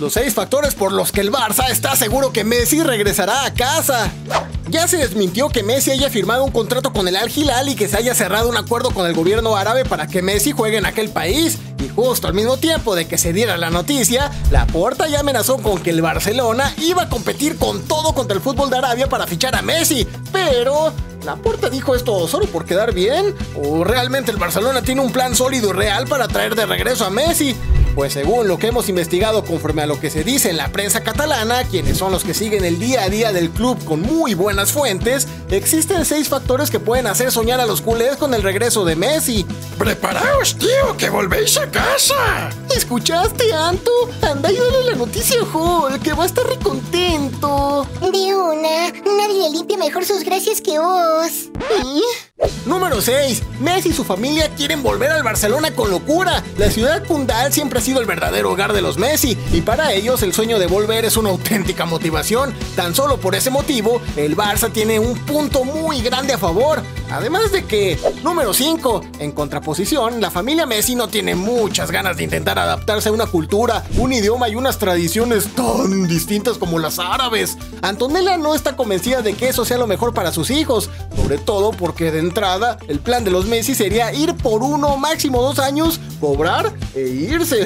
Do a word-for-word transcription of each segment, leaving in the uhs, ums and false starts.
Los seis factores por los que el Barça está seguro que Messi regresará a casa. Ya se desmintió que Messi haya firmado un contrato con el Al Hilal y que se haya cerrado un acuerdo con el gobierno árabe para que Messi juegue en aquel país. Y justo al mismo tiempo de que se diera la noticia, Laporta ya amenazó con que el Barcelona iba a competir con todo contra el fútbol de Arabia para fichar a Messi. Pero ¿Laporta dijo esto solo por quedar bien? ¿O realmente el Barcelona tiene un plan sólido y real para traer de regreso a Messi? Pues según lo que hemos investigado conforme a lo que se dice en la prensa catalana, quienes son los que siguen el día a día del club con muy buenas fuentes, existen seis factores que pueden hacer soñar a los culés con el regreso de Messi. ¡Preparaos, tío, que volvéis a casa! ¿Escuchaste, Anto? Anda y dale la noticia a Hall, que va a estar recontento. De una, nadie le limpia mejor sus gracias que vos. ¿Eh? Número seis. Messi y su familia quieren volver al Barcelona con locura. La ciudad condal siempre ha sido el verdadero hogar de los Messi, y para ellos el sueño de volver es una auténtica motivación. Tan solo por ese motivo, el Barça tiene un punto muy grande a favor. Además de que, número cinco. En contraposición, la familia Messi no tiene muchas ganas de intentar adaptarse a una cultura, un idioma y unas tradiciones tan distintas como las árabes. Antonella no está convencida de que eso sea lo mejor para sus hijos, sobre todo porque de entrada, el plan de los Messi sería ir por uno, máximo dos años, cobrar e irse.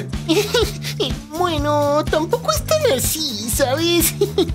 Bueno, tampoco es tan así, ¿sabes?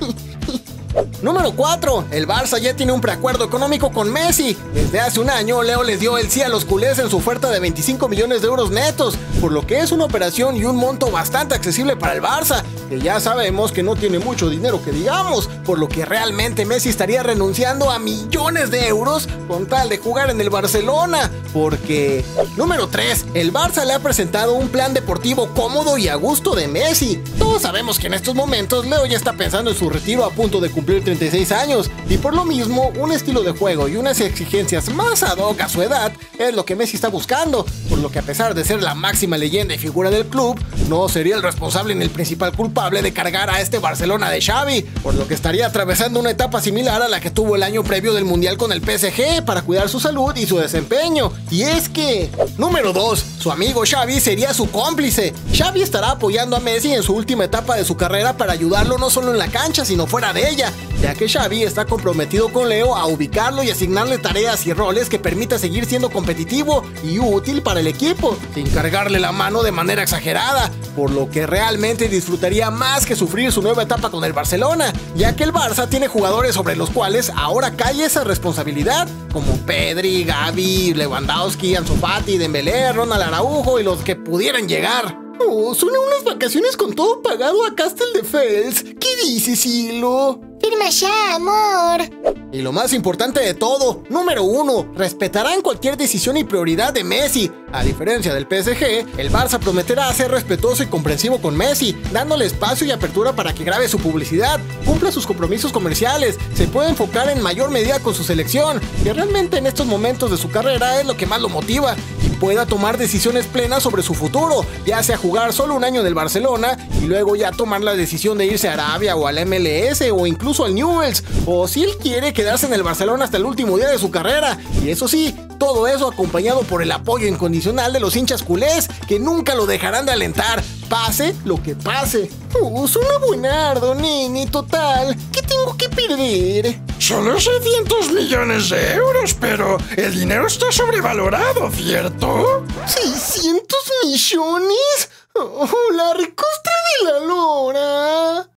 Número cuatro. El Barça ya tiene un preacuerdo económico con Messi. Desde hace un año, Leo les dio el sí a los culés en su oferta de veinticinco millones de euros netos, por lo que es una operación y un monto bastante accesible para el Barça, que ya sabemos que no tiene mucho dinero que digamos, por lo que realmente Messi estaría renunciando a millones de euros con tal de jugar en el Barcelona, porque... Número tres. El Barça le ha presentado un plan deportivo cómodo y a gusto de Messi. Todos sabemos que en estos momentos Leo ya está pensando en su retiro a punto de cumplir treinta y seis años, y por lo mismo un estilo de juego y unas exigencias más ad hoc a su edad es lo que Messi está buscando, por lo que a pesar de ser la máxima leyenda y figura del club, no sería el responsable ni el principal culpable de cargar a este Barcelona de Xavi, por lo que estaría atravesando una etapa similar a la que tuvo el año previo del Mundial con el P S G para cuidar su salud y su desempeño. Y es que... Número dos. Su amigo Xavi sería su cómplice. Xavi estará apoyando a Messi en su última etapa de su carrera para ayudarlo no solo en la cancha, sino fuera de ella, ya que Xavi está comprometido con Leo a ubicarlo y asignarle tareas y roles que permita seguir siendo competitivo y útil para el equipo, sin cargarle la mano de manera exagerada, por lo que realmente disfrutaría más que sufrir su nueva etapa con el Barcelona, ya que el Barça tiene jugadores sobre los cuales ahora cae esa responsabilidad, como Pedri, Gavi, Lewandowski, Ansu Fati, Dembélé, Ronald Araujo y los que pudieran llegar. Oh, suena unas vacaciones con todo pagado a Castelldefels. ¿Qué dices, Hilo? Firma ya, amor. Y lo más importante de todo, número uno, respetarán cualquier decisión y prioridad de Messi. A diferencia del P S G, el Barça prometerá ser respetuoso y comprensivo con Messi, dándole espacio y apertura para que grabe su publicidad, cumpla sus compromisos comerciales, se pueda enfocar en mayor medida con su selección, que realmente en estos momentos de su carrera es lo que más lo motiva, y pueda tomar decisiones plenas sobre su futuro, ya sea jugar solo un año en el Barcelona y luego ya tomar la decisión de irse a Arabia o al M L S o incluso al Newell's, o si él quiere quedarse en el Barcelona hasta el último día de su carrera. Y eso sí, todo eso acompañado por el apoyo incondicional de los hinchas culés, que nunca lo dejarán de alentar, pase lo que pase. Uh, suena buenardo, nene, total. ¿Qué tengo que perder? Solo seiscientos millones de euros, pero el dinero está sobrevalorado, ¿cierto? ¿seiscientos millones? Oh, la ricostra de la loca.